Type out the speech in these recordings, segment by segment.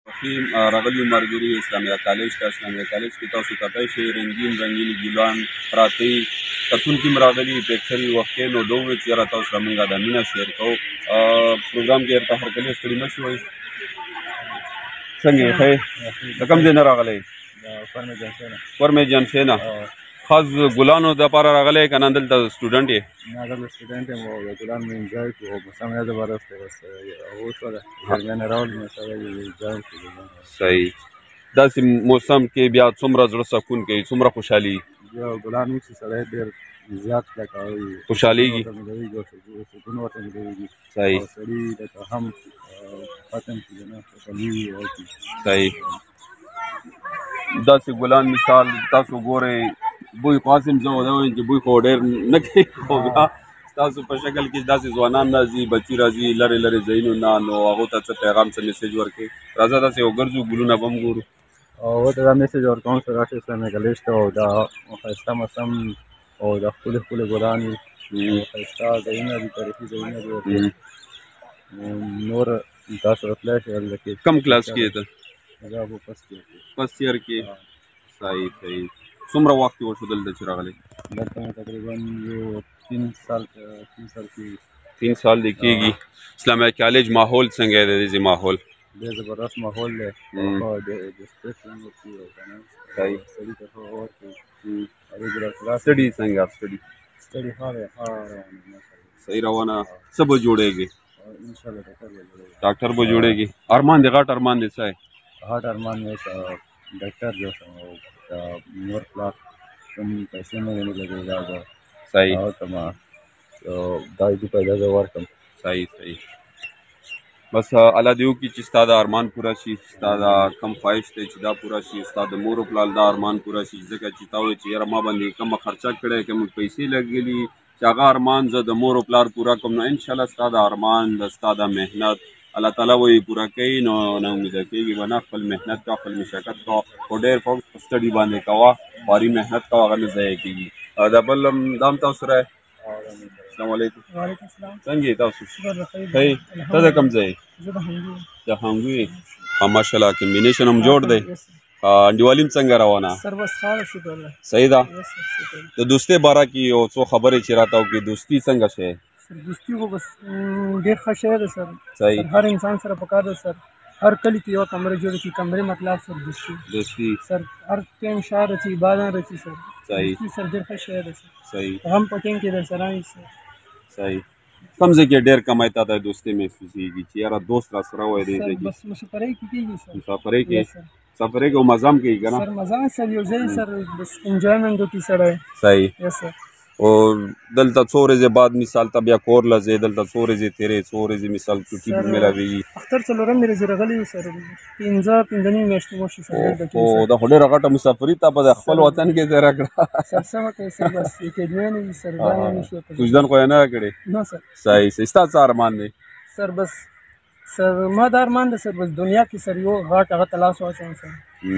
خیم راغلی مرګري اسلامي کالج ته اسلامي کالج کې تاسو کتای شئ رنگین ګلان پراته کتونکي راغلي پکچري وخت نو دوه چې را تاسو موږ د مینا شیر کوو پروګرام کې ارته هرکلی ستړي مشي وای څنګه ښه د کوم ځای نه راغلی ورمې جنسینا خاص ګلانو د پاره راغلی کنه دلته سټوډنټ یې نه دلته سټوډنټ یم او ګلان مې انجوای کوو په سم یاد برسته بس اوس ولا ګلان راول مې سره انجوای کوو صحیح داسې موسم کې بیا څومره زړه سکون کوي څومره خوشحالي یو ګلان مې سره ډېر زیات لکه خوشحاليږي صحیح سړي لکه هم پاتم چې نه خوشحالي صحیح داسې ګلان مثال تاسو ګورئ بوی قاسم زه دا وایم چې بوی خو ډېر نه کوي خو بیا ستاسو په شکل کې داسې ځوانان راځي بچي راځي لرې لرې ځایونو نه نو هغو ته څه پیغام څه میسیج ورکړي راځه داسې وګرځو ګلونه به هم ګورو او ته دا میسیج ورکوم چې راشي اسلامي کالج ته او دا ښایسته موسم او دا ښکلي ښکلي ګلان وي ښایسته ځایونه دي تاریخي ځایونه دي نور تاسو راتلی شئ هلته کې کم کلاس کې ته دا به فسټ ایئر کې صحیح صحیح څومره وخت وشو دلته چې راغلی دلته مې تقریبا یو 3 سال کې 3 سال دی کېږي اسلامي کالج ماحول څنګه دی دې ماحول ډېر زبردست ماحول دی او د سټریس هم ورکوي او که نه صحیح سړي ته ښه ورکوي ریګولر کلاس سټډي څنګه سټډي ښه دی ښه روانه صحیح روانه څه به جوړېږي انشاءالله ډاکټر به جوړېږي ارمان دی غټ ارمان دی څه غټ ارمان مې ډاکټر جوړ شم او نور پلار کوم پیسې نه ویني لګوي دا به صحیح کما دا دې پیدا زه ورکړم صحیح صحیح بس الله دې وکړي چې ستا د ارمان پوره شي ستا د کم خواهش دی چې دا پوره شي ستا د مور و پلار دا ارمان پوره شي ځکه چې تا وایي چې یاره ما باندې کومه خرچه کړې کومې پیسې لګېلي چې هغه ارمان زه د مور و پلار پوره کړم نو انشاءالله ستا د ارمان د ستا د محنت الله تعالی وایي پوره کوي نو نه امیده کېږي به نه خپل محنت کوه خپل مشقت کوه خو ډېر فوکس په سټډي باندې کوه خواري محنت کوه هغه نه ضایع کېږي دا بل دا هم تاسو سره السلام علیکم وعلیکم السلام څنګه یې تاسو ښه ته د کوم ځای زه د هنګو د هنګو یې ماشاءالله کمبینیشن هم جوړ دی انډیوالي هم څنګه روانه سر بس خاله شکر الله صحیح ده د دوستۍ باره کې یو څو خبرې چې راته وکړي دوستي څنګه شی سر دوستي خو بس ډېر ښه شی ده سر صحیح هر انسان سره پکار ده سر هر کلي کې یو کمره جوړه کړي کمرې مطلب سر دوستي سر هر ټایم شاه رسي بادان رسي سر صحیح دوستي سر ډېر ښه شی ده سر صحیح غم په ټایم کې در سره وي سر صحیح کوم ځای کې ډېر کمای تا ته دوستي محسوسېږي چې یاره دوست را سره وای دې ځای کې بس مسافرۍ کې کېږي سر مسافرۍ کې سفرۍ کې مزه هم کوي که نه سر مزه سر یو ځای سر بس انجوایمنټ وکړي سړی صحیح یس سر او دلته څو ورځې بعد مثال ته بیا کور له ځې دلته څو ورځې تېرې څو ورځې مثال چوټي مېلاوېږي اختر څلورم ورځې راغلی وو سر 15 نیم میاشتې وشي سر او دا خو ډېره غټه مسافري تا په خپل وطن کې تېره کړه سر څه وکړې سر بس اکیډمیا نه وي سر دا نه شو کوژدن خو یې نه کړې نه سر صحیح صحیح ستا څه ارمان دی سر بس سر ما دا ارمان دی سر بس دنیا کې سر یو غاټ هغه ته لاس واچوم سر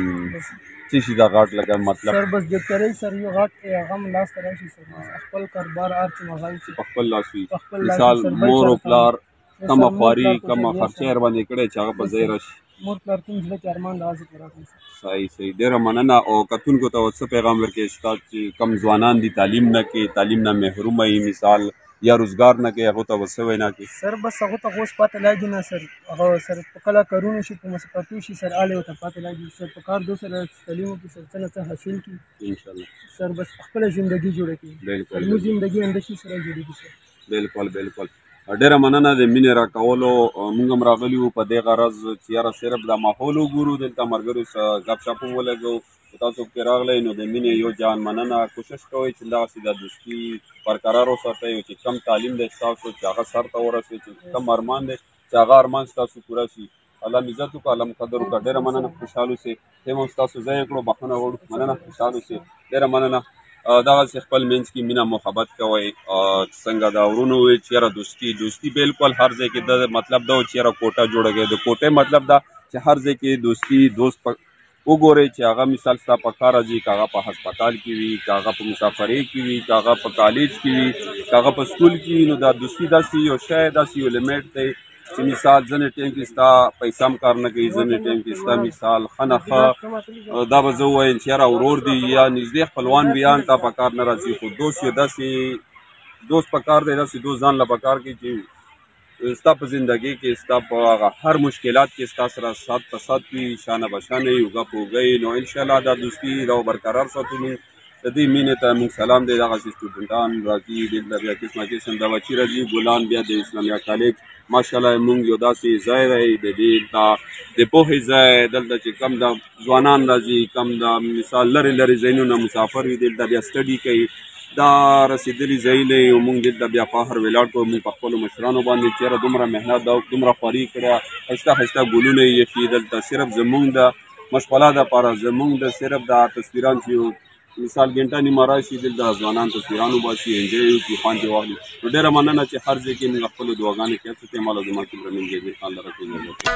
څه شي دا غاټ لکه مطلب سر بس ډاکټرۍ سر یو غاټ هغه م لاس ته راشي سر خپل کاروبار هر څه مغال شي په خپل لاس وي مثال مور او پلار کومه خواري کومه خرچه یې راباندې کړې چې هغه په ځای راشي مور پلار کوم زړه کې ارمان د هغه پوره کړي صحیح صحیح ډېره مننه او کتونکو ته څه پیغام ورکړې ستا چې کم ځوانان دي تعلیم نه کوي تعلیم نه محرومه وي مثال یا روزګار نه کوي هغو ته به څه وینا کوي سر بس هغو ته خو اوس پاتې لاګي نه سر هغه سر په کله کارونه شي په مسافرتو شي سر آلی ورته پاتې لاګي سر په کار دو سره تعلیم وکړي سر څه نه څه حاصل کړي انشاءالله سر بس خپله زندګي جوړه کړي زموږ زندګي همداسې سره جوړېږي سر بالکل بالکل ډېره مننه د مینې راکولو موږ هم راغلي وو په دې غرض چې یاره صرف دا ماحول وګورو دلته ملګرو سره ګپ شپ هم ولګو تاسو پکې راغلی نو د مینې یو جان مننه کوشش کوئ چې دغسې د دوستي برقرار وساتئ چې کم تعلیم دی ستاسو چې هغه سر ته ورسوي چې کم ارمان دی چې هغه ارمان ستاسو پوره شي الله مې عزت وکړه الله مو قدر وکړه ډېره مننه خوشحال اوسئ ټیم هم ستاسو ځای یې کړو بخښنه غواړو مننه خوشحال اوسئ ډېره مننه دغسې خپل منځ کې مینه محبت کوئ څنګه دا ورونو وایي چې یاره دوستي بالکل هر ځای کې د مطلب دا و چې یاره کوټه جوړه کړئ د کوټې مطلب دا چې هر ځای کې دوستي دوست وګورئ چې هغه مثال ستا په کار راځي که هغه په هسپتال کې وي که هغه په مسافرۍ کې وي که هغه په کالج کې وي که هغه په سکول کې وي نو دا دوستي داسې یو شی داسې یو لیمیټ دی چې مثال ځینې ټایم کې ستا پیسه هم کار نه کوي، ځینې ټایم کې ستا مثال ښه نه ښه دا به زه ووایم چې یاره ورور دی یا نږدې خپلوان بیان تا په کار نه راځي، خو دوست یو داسې دوست په کار دی، داسې دوست ځان له په کار کې چې ستا په زندګۍ کې ستا په هغه هر مشکلات کې ستا سره سات په سات وي، شانه به شانه وي، اوږه په اوږه وي. نو انشاءالله دا دوستي دا برقرار ساتو موږ. د دې مینې ته موږ سلام دی. دغسې سټوډنټان راځي، دلته بیا قسمه قسم د بچي راځي، ګلان بیا د اسلامیه کالج ماشاءالله موږ یو داسې ځای دی د دلته د پوهې ځای، دلته چې کم د ځوانان راځي، کم د مثال لرې لرې ځایونو نه مسافر وي، دلته بیا سټډي کوي. دا رسېدلي ځایونه یو موږ دلته بیا فخر ولاړ کړو موږ په خپلو مشرانو باندې چې یاره دومره محنت ده، دومره خواري کړې، ښایسته ښایسته ګلونه یې ایښي دلته صرف زموږ د مشغله دپاره، زموږ د صرف د تصویران چې یو مثال ګنټه نیمه راشي دلته ځوانان تصویران وباسي، انجوی وکړي، خوند یې واخلي. نو ډېره مننه چې هر ځای کې موږ خپلو دعاګانې کوي. څه ته ماله زما کې برمین جیبي خان لره